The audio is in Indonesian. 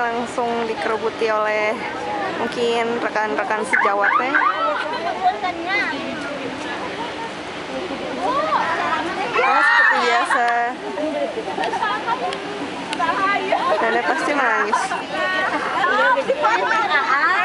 langsung dikerubuti oleh mungkin rekan-rekan sejawatnya. Oh, seperti biasa. Nenek pasti menangis.